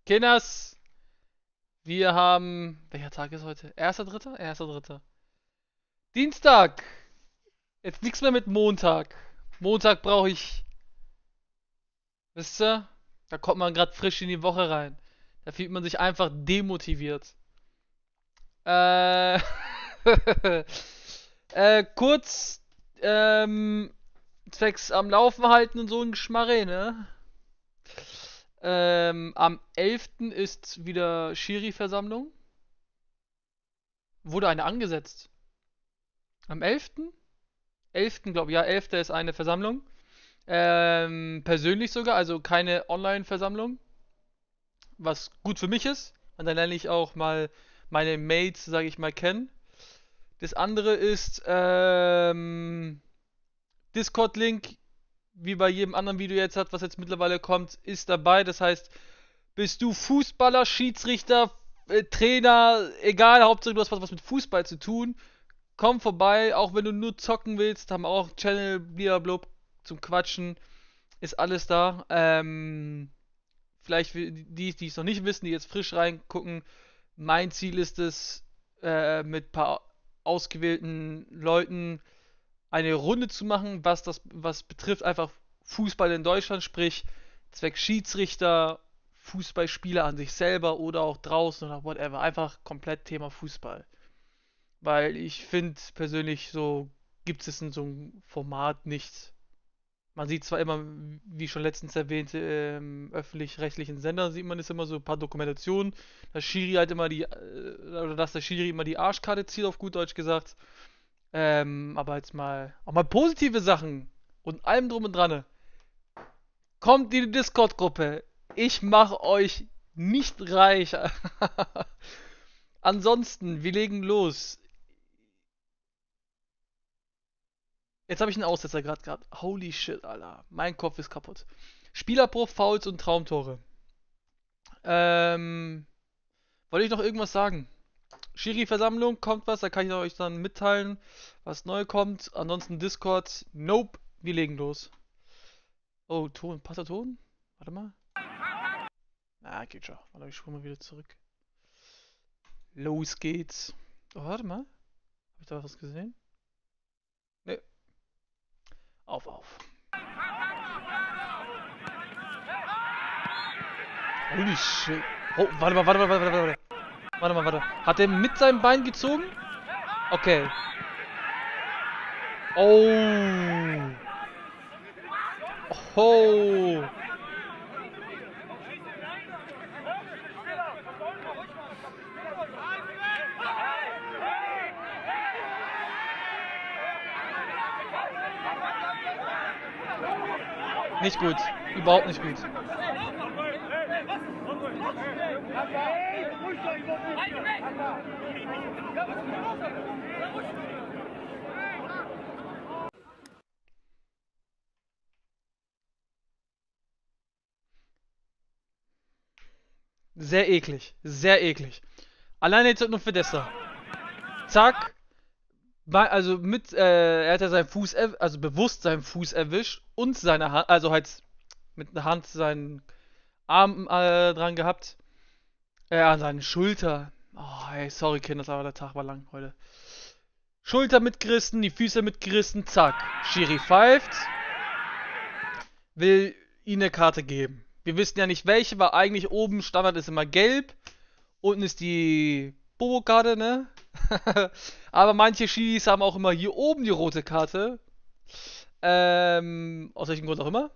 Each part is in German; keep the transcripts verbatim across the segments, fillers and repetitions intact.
Kinders, wir haben. Welcher Tag ist heute? Erster, dritter? Erster, dritter. Dienstag! Jetzt nichts mehr mit Montag. Montag brauche ich. Wisst ihr? Da kommt man gerade frisch in die Woche rein. Da fühlt man sich einfach demotiviert. Äh. äh, kurz. Ähm. Zwecks am Laufen halten und so ein Geschmarre, ne? Ähm, am elften ist wieder Schiri-Versammlung. Wurde eine angesetzt. Am elften? elften glaube ich, ja, elfter ist eine Versammlung. Ähm, persönlich sogar, also keine Online-Versammlung. Was gut für mich ist. Und dann lerne ich auch mal meine Mates, sage ich mal, kennen. Das andere ist ähm, Discord-Link, wie bei jedem anderen Video jetzt hat, was jetzt mittlerweile kommt, ist dabei. Das heißt, bist du Fußballer, Schiedsrichter, äh, Trainer, egal, Hauptsache du hast was, was mit Fußball zu tun, komm vorbei, auch wenn du nur zocken willst, haben auch Channel, blablabla, zum Quatschen, ist alles da. Ähm, vielleicht für die, die es noch nicht wissen, die jetzt frisch reingucken, mein Ziel ist es, äh, mit ein paar ausgewählten Leuten eine Runde zu machen, was das, was betrifft einfach Fußball in Deutschland, sprich Zweck Schiedsrichter, Fußballspieler an sich selber oder auch draußen oder whatever. Einfach komplett Thema Fußball. Weil ich finde persönlich so gibt es in so einem Format nicht. Man sieht zwar immer, wie schon letztens erwähnt, im öffentlich-rechtlichen Sendern sieht man es immer so ein paar Dokumentationen, dass Schiri halt immer die, äh, oder dass der Schiri immer die Arschkarte zieht, auf gut Deutsch gesagt. Ähm, aber jetzt mal, auch mal positive Sachen und allem drum und dran. Kommt in die Discord-Gruppe. Ich mache euch nicht reich. Ansonsten, wir legen los. Jetzt habe ich einen Aussetzer gerade gehabt. Holy shit, Alter. Mein Kopf ist kaputt. Spielerbruch, Fouls und Traumtore. Ähm, wollte ich noch irgendwas sagen? Schiri-Versammlung, kommt was, da kann ich euch dann mitteilen, was neu kommt. Ansonsten Discord, nope, wir legen los. Oh, Ton, passt der Ton? Warte mal. Na, geht schon. Warte, ich spule mal wieder zurück. Los geht's. Oh, warte mal. Hab ich da was gesehen? Ne. Auf, auf. Holy shit. Oh, warte mal, warte mal, warte mal, warte mal. Warte mal, warte. Hat er mit seinem Bein gezogen? Okay. Oh. Oh. Nicht gut. Überhaupt nicht gut. Sehr eklig. Sehr eklig. Alleine jetzt nur für Dessa. Zack. Also mit, äh, er hat ja seinen Fuß, also bewusst seinen Fuß erwischt und seine Hand, also halt mit der Hand seinen Arm äh, dran gehabt. Äh, an seine Schulter. Oh, ey, sorry Kinder, aber der Tag war lang heute. Schulter mitgerissen, die Füße mitgerissen, zack. Schiri pfeift. Will ihm eine Karte geben. Wir wissen ja nicht welche, weil eigentlich oben Standard ist immer gelb. Unten ist die Bobo-Karte, ne? Aber manche Schiris haben auch immer hier oben die rote Karte. Ähm, aus welchem Grund auch immer.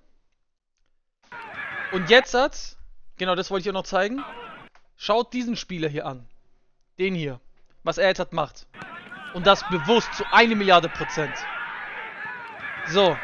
Und jetzt hat, genau das wollte ich auch noch zeigen. Schaut diesen Spieler hier an. Den hier. Was er jetzt hat macht. Und das bewusst zu eine Milliarde Prozent. So.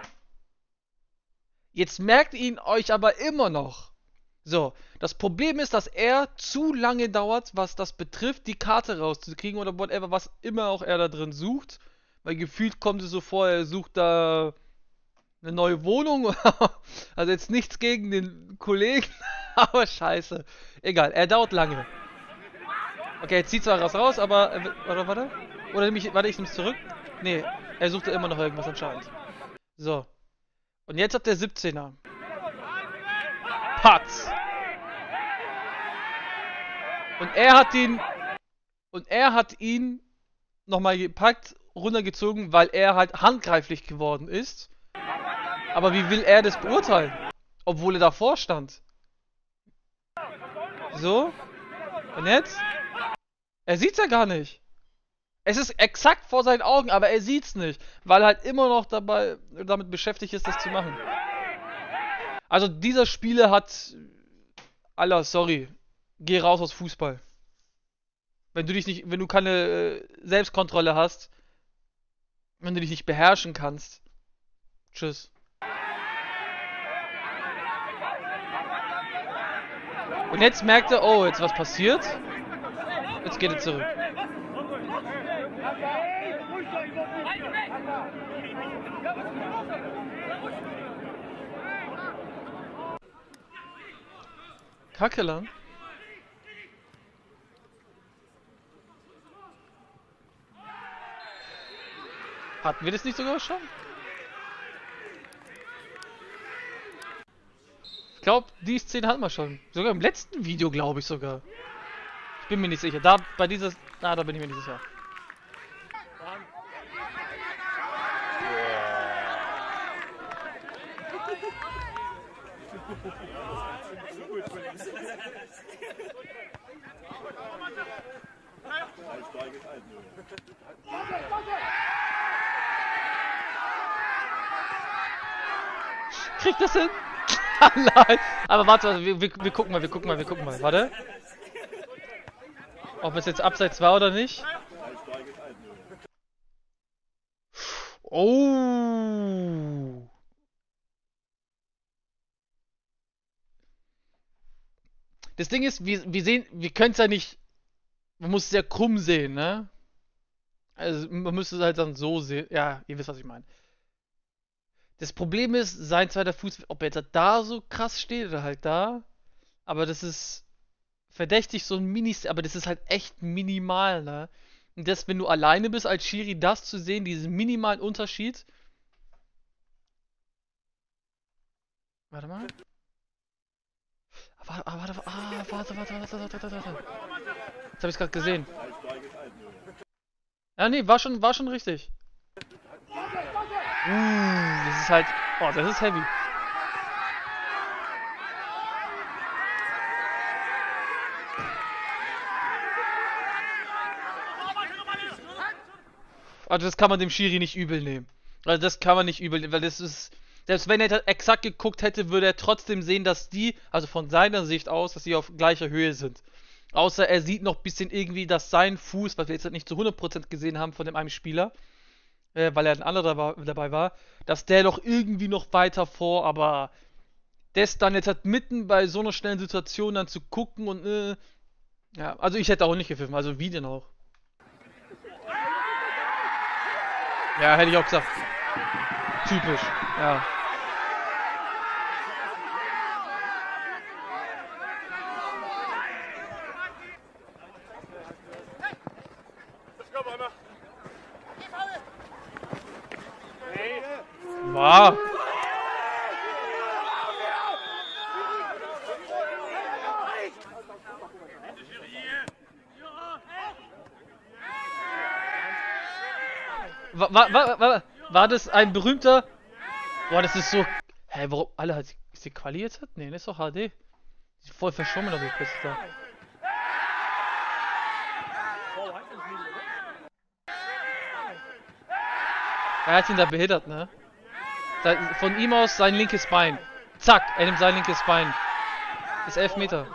Jetzt merkt ihn euch aber immer noch. So, das Problem ist, dass er zu lange dauert, was das betrifft, die Karte rauszukriegen oder whatever, was immer auch er da drin sucht. Weil gefühlt kommt es so vor, er sucht da eine neue Wohnung. Also jetzt nichts gegen den Kollegen, aber scheiße. Egal, er dauert lange. Okay, er zieht zwar was raus, aber... Warte, warte. Oder nehme ich... Warte, ich nehme es zurück. Nee, er sucht ja immer noch irgendwas anscheinend. So. Und jetzt hat der siebzehner. Patz. Und er hat ihn. Und er hat ihn nochmal gepackt, runtergezogen, weil er halt handgreiflich geworden ist. Aber wie will er das beurteilen? Obwohl er davor stand. So. Und jetzt? Er sieht's ja gar nicht. Es ist exakt vor seinen Augen, aber er sieht's nicht. Weil er halt immer noch dabei damit beschäftigt ist, das zu machen. Also dieser Spieler hat... Alter, sorry. Geh raus aus Fußball. Wenn du dich nicht, wenn du keine äh, Selbstkontrolle hast, wenn du dich nicht beherrschen kannst. Tschüss. Und jetzt merkt er, oh, jetzt was passiert. Jetzt geht er zurück. Kacke lang. Hatten wir das nicht sogar schon? Ich glaube, die Szene hatten wir schon. Sogar im letzten Video, glaube ich sogar. Ich bin mir nicht sicher. Da, bei dieses... Ah, da bin ich mir nicht sicher. Kriegt das hin? Nein. Aber warte, wir, wir, wir gucken mal, wir gucken mal, wir gucken mal. Warte. Ob es jetzt abseits war oder nicht. Oh. Das Ding ist, wir, wir sehen, wir können es ja nicht. Man muss es sehr krumm sehen, ne? Also man müsste es halt dann so sehen. Ja, ihr wisst, was ich meine. Das Problem ist, sein zweiter Fuß, ob er jetzt da so krass steht oder halt da. Aber das ist verdächtig so ein Mini, aber das ist halt echt minimal, ne? Und das, wenn du alleine bist als Schiri, das zu sehen, diesen minimalen Unterschied. Warte mal. Warte, warte, warte, ah, warte, warte, warte, warte, warte, warte. Jetzt hab ich's gerade gesehen. Ja, nee, war schon, war schon richtig. Uh, das ist halt... Oh, das ist heavy. Also das kann man dem Schiri nicht übel nehmen. Also das kann man nicht übel nehmen, weil das ist... Selbst wenn er exakt geguckt hätte, würde er trotzdem sehen, dass die, also von seiner Sicht aus, dass sie auf gleicher Höhe sind. Außer er sieht noch ein bisschen irgendwie, dass sein Fuß, was wir jetzt nicht zu hundert Prozent gesehen haben von dem einen Spieler, äh, weil er ein anderer dabei war, dass der doch irgendwie noch weiter vor, aber das dann jetzt halt mitten bei so einer schnellen Situation dann zu gucken und äh, ja, also ich hätte auch nicht gepfiffen, also wie denn auch? Ja, hätte ich auch gesagt. Typisch, ja. Wow. War, war, war, war, war das ein berühmter... Boah, das ist so... Hä, warum... Alle hat... Ist die Quali jetzt? Nee, das ist doch H D. Sieht voll verschwommen aus, das da. Er hat ihn da behindert, ne? Von ihm aus sein linkes Bein. Zack, er nimmt sein linkes Bein. Ist elf Meter.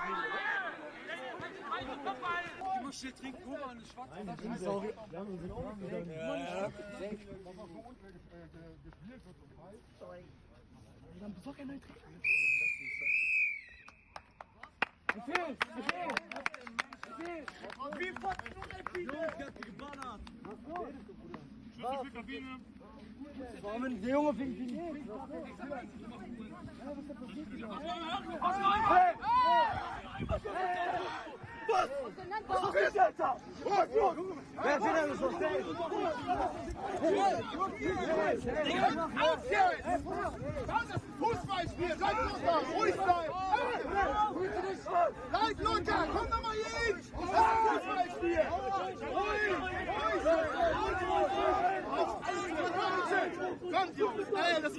Warum der Junge fängt die nicht? Was ist das da? Wer ist denn so schnell? Das ist Fußballspiel, bleib locker, ruhig sein! Bleib locker, komm doch mal hier hin!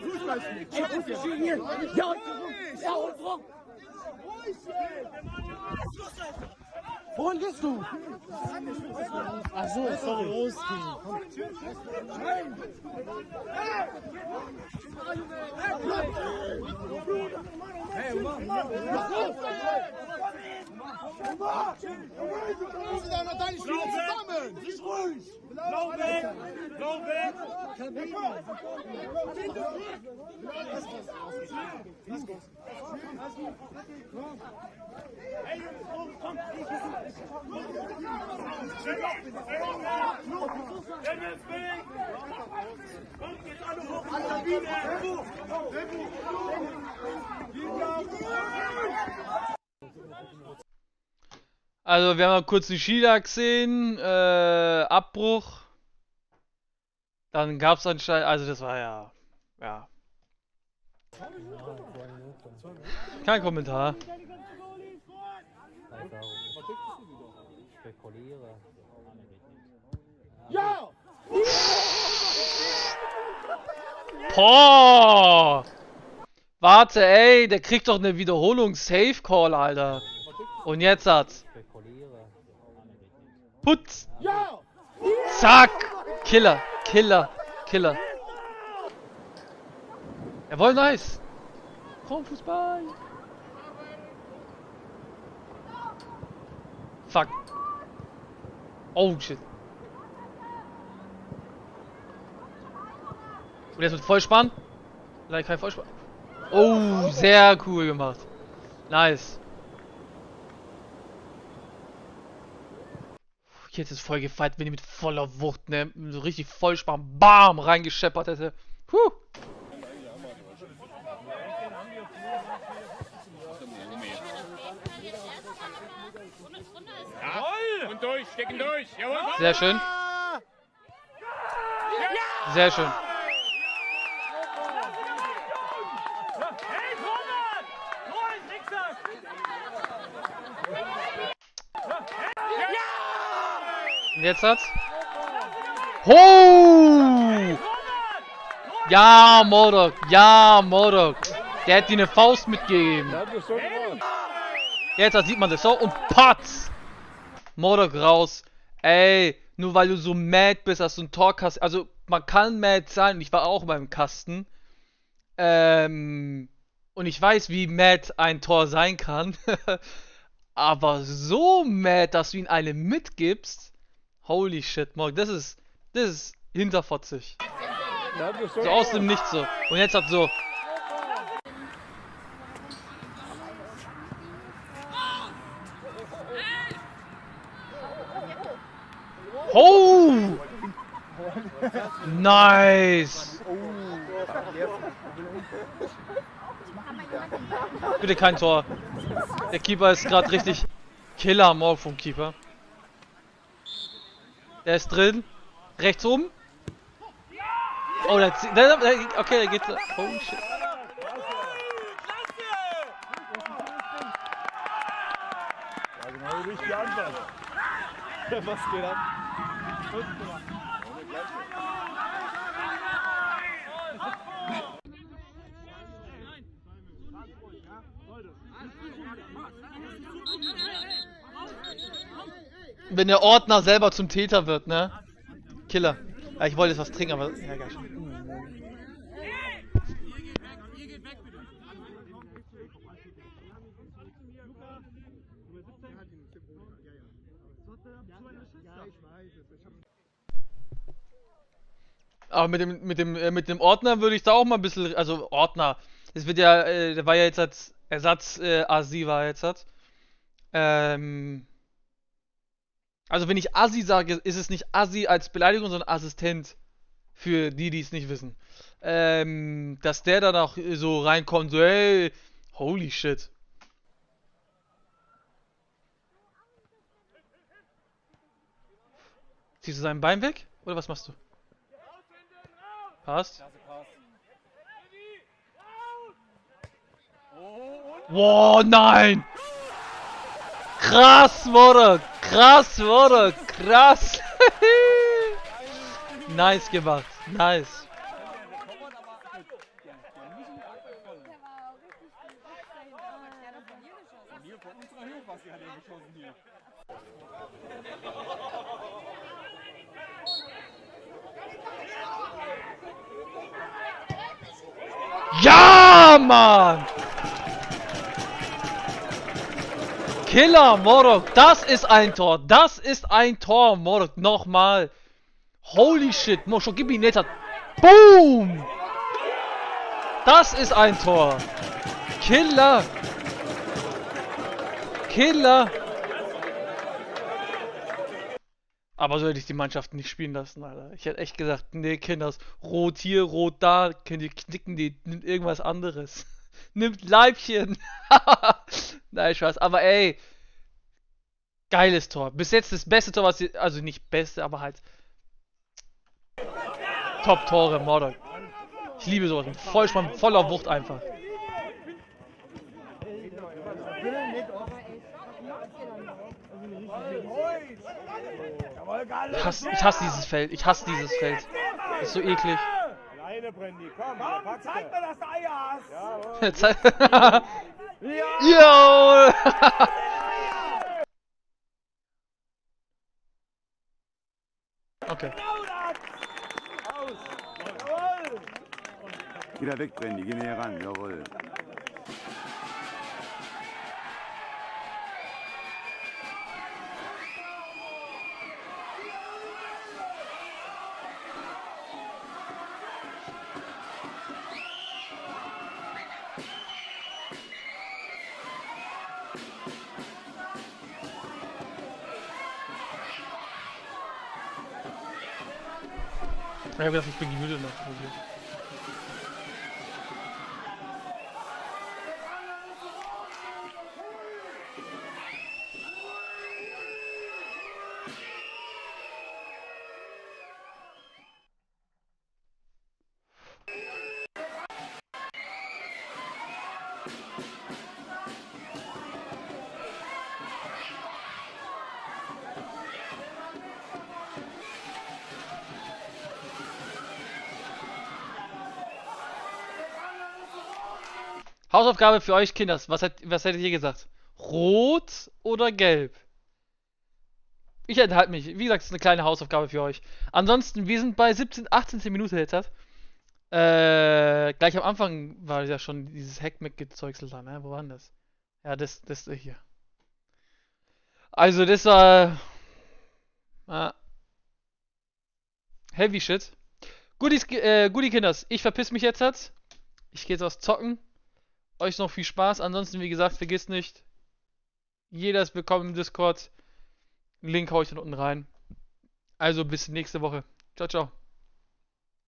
Ja, ja, und so. Wohin gehst du? Ach so, sorry. Hey, Mann. Wir sind doch noch deine Spiele zusammen. Nicht ruhig. Blau weg. Blau weg. Hey, Jungs, komm, Also, wir haben mal kurz den Skida gesehen, äh, Abbruch. Dann gab es anscheinend, also das war ja, ja. Kein Kommentar. Ja! Boah! Warte, ey, der kriegt doch eine Wiederholung Safe Call, Alter. Und jetzt hat's. Putz! Ja! Zack! Killer, Killer, Killer. Jawohl, nice. Frauenfußball. Fuck. Oh, shit. Und jetzt mit Vollspann? Leider kein Vollspann. Oh, sehr cool gemacht. Nice. Jetzt ist voll gefeiert, wenn die mit voller Wucht, ne, so richtig Vollspann, bam, reingescheppert hätte. Puh. Ja, und durch, stecken durch. Jawohl. Sehr schön. Sehr schön. Und jetzt hat's. Ho! Ja, Modok. Ja, Modok. Der hat dir eine Faust mitgegeben. Jetzt sieht man das so und patz! Modok raus. Ey, nur weil du so mad bist, dass du ein Tor hast. Also, man kann mad sein. Ich war auch beim Kasten. Ähm, und ich weiß, wie mad ein Tor sein kann. Aber so mad, dass du ihm eine mitgibst. Holy shit, Morg, das ist, das ist hinterfotzig. So aus dem Nichts so. Und jetzt hat so. Oh! Nice! Bitte kein Tor. Der Keeper ist gerade richtig Killer Morg vom Keeper. Der ist drin. Rechts oben. Oh, der zieht. Okay, der geht. Oh shit. Ja, genau durch die Antwort. Was geht ab? Wenn der Ordner selber zum Täter wird, ne? Killer. Ja, ich wollte jetzt was trinken, aber. Ja, geil. Aber mit dem, mit dem, äh, mit dem Ordner würde ich da auch mal ein bisschen. Also, Ordner. Es wird ja. Äh, der war ja jetzt als Ersatz. Äh, Asi war jetzt hat. Ähm. Also wenn ich Assi sage, ist es nicht Assi als Beleidigung, sondern Assistent. Für die, die es nicht wissen. Ähm, dass der dann auch so reinkommt, so hey, holy shit. Ziehst du sein Bein weg? Oder was machst du? Passt. Wow, nein! Krass, wurde! Krass, wurde! Krass! Nice gemacht, nice. Ja, Mann! Killer, Morok, das ist ein Tor, das ist ein Tor, Morok, nochmal. Holy shit, Moscho, gib ihn netter. Boom! Das ist ein Tor. Killer. Killer. Aber so hätte ich die Mannschaft nicht spielen lassen, Alter. Ich hätte echt gesagt, nee, Kinders, rot hier, rot da, könnt ihr knicken, die nimmt irgendwas anderes. Nimmt Leibchen. Nein, Spaß. Aber ey, geiles Tor. Bis jetzt das beste Tor, was ihr, also nicht beste, aber halt Top-Tore, Mordor. Ich liebe sowas. Vollspann, voller Wucht einfach. Ich hasse, ich hasse dieses Feld. Ich hasse dieses Feld. Das ist so eklig. Alleine, Brandy, komm, Komm, zeig mir, dass du Eier hast. Ja, Zeit- Yo! Okay. Geh da weg, Brandy, geh näher ran, jawohl. Ich hab gedacht, ich bin gemütet noch. Hausaufgabe für euch Kinders. Was, hat, was hättet ihr gesagt? Rot oder gelb? Ich enthalte mich. Wie gesagt, es ist eine kleine Hausaufgabe für euch. Ansonsten, wir sind bei siebzehn, achtzehn Minuten jetzt. Äh, gleich am Anfang war ja schon dieses Hackmeck-Gezeugsel da, ne? Wo war denn das? Ja, das, das hier. Also, das war... Ah, heavy shit. Goodies, äh, Goodie Kinders, ich verpiss mich jetzt. Ich gehe jetzt was zocken. Euch noch viel Spaß. Ansonsten, wie gesagt, vergisst nicht, jeder ist willkommen im Discord. Link hau ich dann unten rein. Also bis nächste Woche. Ciao, ciao.